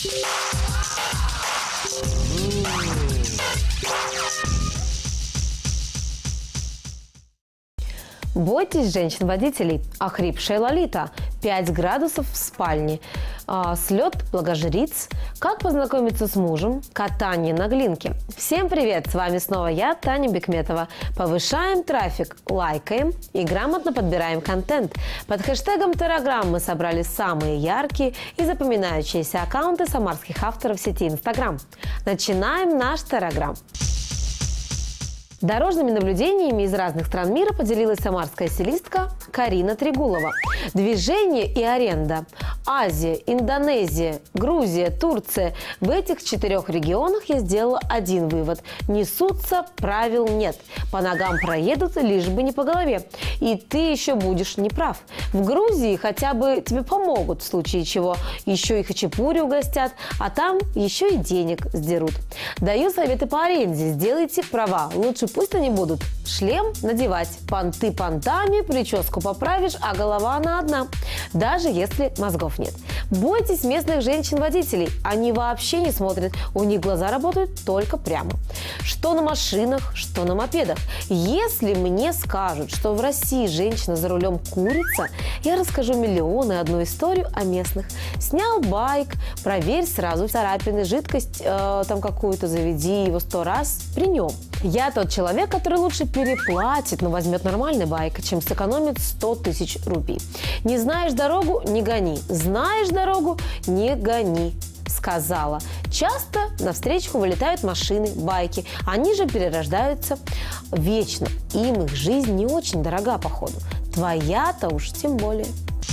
Бойтесь женщин-водителей. Охрипшая Лолита. 5 градусов в спальне. Слет благожриц. Как познакомиться с мужем. Катание на глинке. Всем привет! С вами снова я, Таня Бекметова. Повышаем трафик, лайкаем и грамотно подбираем контент. Под хэштегом Терраграм мы собрали самые яркие и запоминающиеся аккаунты самарских авторов сети Instagram. Начинаем наш Терраграм. Дорожными наблюдениями из разных стран мира поделилась самарская стилистка Карина Трегулова. Движение и аренда. Азия, Индонезия, Грузия, Турция. В этих 4 регионах я сделала один вывод. Несутся, правил нет. По ногам проедут, лишь бы не по голове. И ты еще будешь неправ. В Грузии хотя бы тебе помогут, в случае чего. Еще и хачапури угостят, а там еще и денег сдерут. Даю советы по аренде. Сделайте права. Лучше пусть они будут. Шлем надевать. Понты понтами, прическу поправишь, а голова она одна. Даже если мозгов нет. Бойтесь местных женщин-водителей. Они вообще не смотрят. У них глаза работают только прямо. Что на машинах, что на мопедах. Если мне скажут, что в России женщина за рулем курица, я расскажу миллионы одну историю о местных. Снял байк, проверь сразу царапины, жидкость там какую-то заведи, его 100 раз при нем. Я тот человек, который лучше переплатит, но возьмет нормальный байк, чем сэкономит 100 тысяч рупий. Не знаешь дорогу – не гони. Знаешь дорогу – не гони. Сказала. Часто навстречу вылетают машины, байки. Они же перерождаются вечно. Им их жизнь не очень дорога, походу. Твоя-то уж тем более.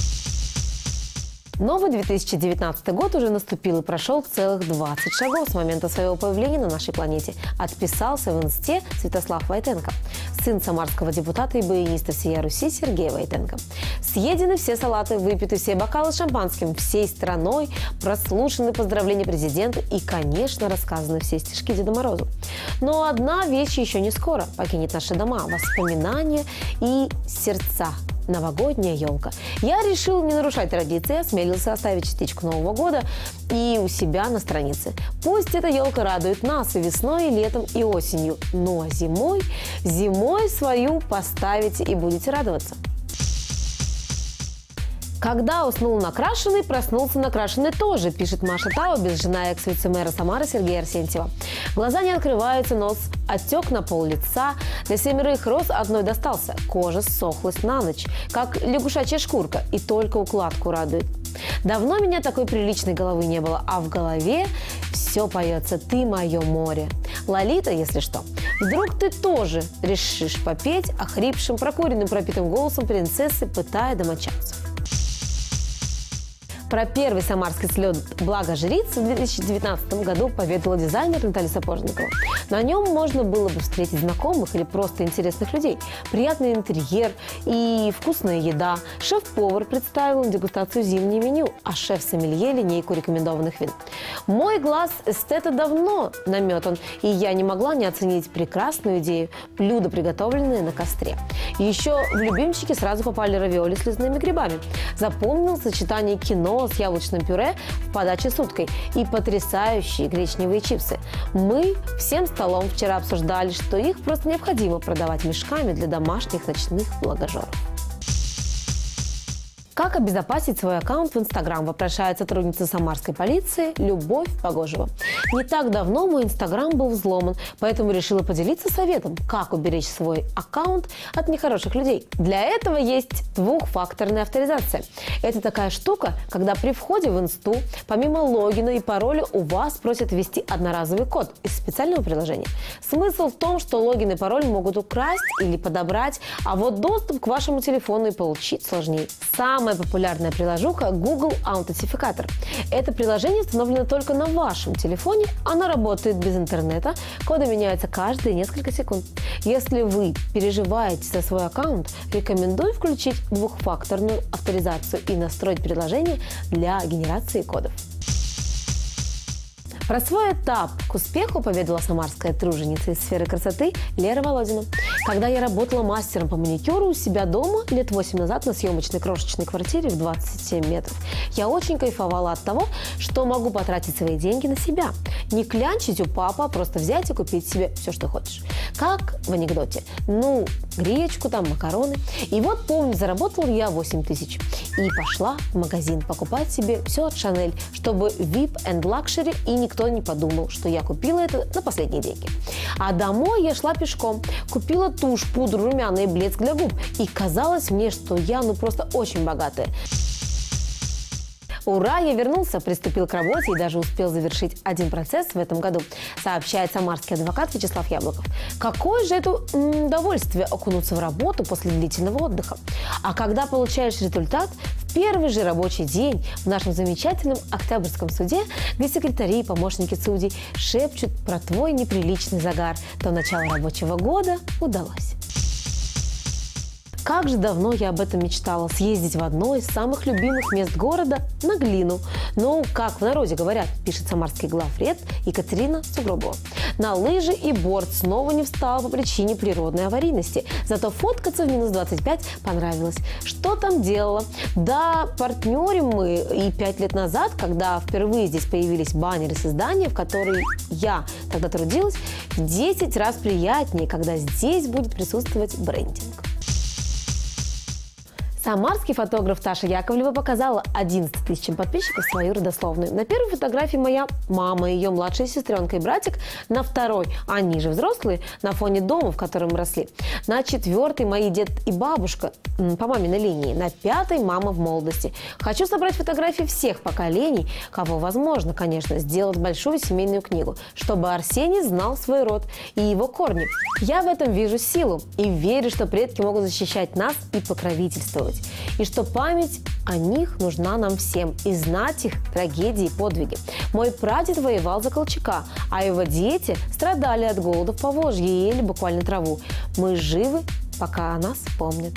Новый 2019 год уже наступил и прошел целых 20 шагов с момента своего появления на нашей планете. Отписался в инсте Святослав Войтенко, сын самарского депутата и баяниста всея Руси Сергея Войтенко. Съедены все салаты, выпиты все бокалы шампанским, всей страной прослушаны поздравления президента и, конечно, рассказаны все стишки Деду Морозу. Но одна вещь еще не скоро покинет наши дома – воспоминания и сердца. Новогодняя елка. Я решил не нарушать традиции, осмелился оставить частичку Нового года и у себя на странице. Пусть эта елка радует нас и весной, и летом, и осенью. Ну а зимой свою поставите и будете радоваться. Когда уснул накрашенный, проснулся накрашенный тоже, пишет Маша Таубис, жена экс-вице-мэра Самары Сергея Арсентьева. Глаза не открываются, нос отек на пол лица. Для 7 роз одной достался. Кожа ссохлась на ночь, как лягушачья шкурка, и только укладку радует. Давно меня такой приличной головы не было, а в голове все поется «Ты мое море». Лолита, если что. Вдруг ты тоже решишь попеть охрипшим, прокуренным, пропитым голосом принцессы, пытая домочадцев. Про первый самарский слет благожриц в 2019 году поведала дизайнер Наталья Сапожникова. На нем можно было бы встретить знакомых или просто интересных людей. Приятный интерьер и вкусная еда. Шеф-повар представил дегустацию зимнего меню, а шеф-сомелье – линейку рекомендованных вин. Мой глаз эстета давно наметан, и я не могла не оценить прекрасную идею – блюдо, приготовленное на костре. И еще в любимчики сразу попали равиоли с лесными грибами. Запомнил сочетание кино с яблочным пюре в подаче с уткой и потрясающие гречневые чипсы. Мы всем столом вчера обсуждали, что их просто необходимо продавать мешками для домашних ночных благожоров. Как обезопасить свой аккаунт в Инстаграм, вопрошает сотрудница самарской полиции Любовь Погожева. Не так давно мой Инстаграм был взломан, поэтому решила поделиться советом, как уберечь свой аккаунт от нехороших людей. Для этого есть двухфакторная авторизация. Это такая штука, когда при входе в Инсту, помимо логина и пароля, у вас просят ввести одноразовый код из специального приложения. Смысл в том, что логин и пароль могут украсть или подобрать, а вот доступ к вашему телефону и получить сложнее. Самая популярная приложуха Google Аутентификатор. Это приложение установлено только на вашем телефоне, оно работает без интернета, коды меняются каждые несколько секунд. Если вы переживаете за свой аккаунт, рекомендую включить двухфакторную авторизацию и настроить приложение для генерации кодов. Про свой этап к успеху поведала самарская труженица из сферы красоты Лера Володина. Когда я работала мастером по маникюру у себя дома лет 8 назад на съемочной крошечной квартире в 27 метров, я очень кайфовала от того, что могу потратить свои деньги на себя. Не клянчить у папы, а просто взять и купить себе все, что хочешь. Как в анекдоте. Ну, гречку, там, макароны. И вот, помню, заработала я 8 тысяч. И пошла в магазин покупать себе все от Шанель, чтобы VIP and Luxury, и никто не подумал, что я купила это на последние деньги. А домой я шла пешком. Купила тушь, пудру, румяна и блеск для губ. И казалось мне, что я просто очень богатая. Ура, я вернулся, приступил к работе и даже успел завершить один процесс в этом году, сообщает самарский адвокат Вячеслав Яблоков. Какое же это удовольствие окунуться в работу после длительного отдыха. А когда получаешь результат, в первый же рабочий день в нашем замечательном Октябрьском суде, где секретари и помощники судей шепчут про твой неприличный загар, то начало рабочего года удалось. Как же давно я об этом мечтала – съездить в одно из самых любимых мест города – на Глину. Ну, как в народе говорят, пишет самарский главред Екатерина Сугробова. На лыжи и борт снова не встала по причине природной аварийности. Зато фоткаться в минус 25 понравилось. Что там делала? Да, партнерим мы и 5 лет назад, когда впервые здесь появились баннеры с издания, в которой я тогда трудилась, в 10 раз приятнее, когда здесь будет присутствовать брендинг. Самарский фотограф Таша Яковлева показала 11 тысячам подписчиков свою родословную. На первой фотографии моя мама, ее младшая сестренка и братик. На второй они же взрослые, на фоне дома, в котором мы росли. На четвертой мои дед и бабушка по маминой линии. На пятой мама в молодости. Хочу собрать фотографии всех поколений, кого возможно, конечно, сделать большую семейную книгу, чтобы Арсений знал свой род и его корни. Я в этом вижу силу и верю, что предки могут защищать нас и покровительствовать. И что память о них нужна нам всем, и знать их трагедии и подвиги. Мой прадед воевал за Колчака, а его дети страдали от голода в Поволжье и ели буквально траву. Мы живы, пока о нас помнят.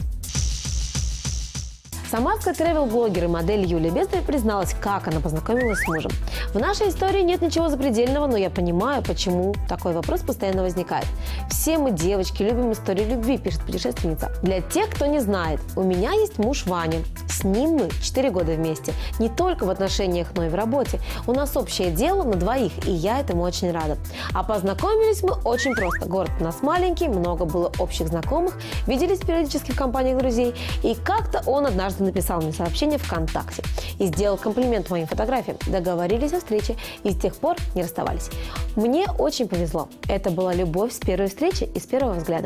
Самарская тревел-блогер и модель Юлия Бездарь призналась, как она познакомилась с мужем. В нашей истории нет ничего запредельного, но я понимаю, почему такой вопрос постоянно возникает. Все мы, девочки, любим историю любви, пишет путешественница. Для тех, кто не знает, у меня есть муж Ваня. С ним мы 4 года вместе. Не только в отношениях, но и в работе. У нас общее дело на двоих, и я этому очень рада. А познакомились мы очень просто. Город у нас маленький, много было общих знакомых, виделись периодически в компаниях друзей. И как-то он однажды написал мне сообщение ВКонтакте и сделал комплимент моим фотографиям. Договорились о встрече и с тех пор не расставались. Мне очень повезло. Это была любовь с первой встречи и с первого взгляда.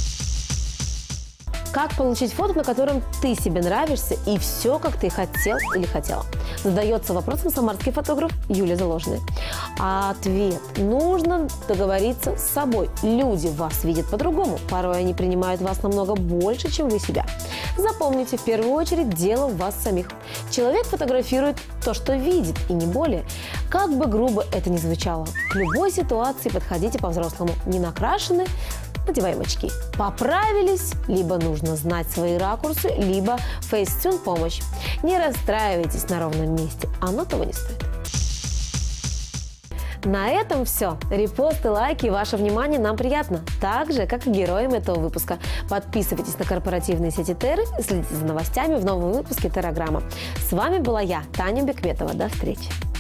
Как получить фото, на котором ты себе нравишься и все, как ты хотел или хотела? Задается вопросом самарский фотограф Юлия Заложная. А ответ – нужно договориться с собой. Люди вас видят по-другому. Порой они принимают вас намного больше, чем вы себя. Запомните, в первую очередь дело в вас самих. Человек фотографирует то, что видит, и не более. Как бы грубо это ни звучало, к любой ситуации подходите по-взрослому. Не накрашены – надеваем очки. Поправились, либо нужно знать свои ракурсы, либо фейстюн помощь. Не расстраивайтесь на ровном месте, оно того не стоит. На этом все. Репосты, лайки и ваше внимание нам приятно. Так же, как и героям этого выпуска. Подписывайтесь на корпоративные сети Терры и следите за новостями в новом выпуске Терраграмма. С вами была я, Таня Бекметова. До встречи.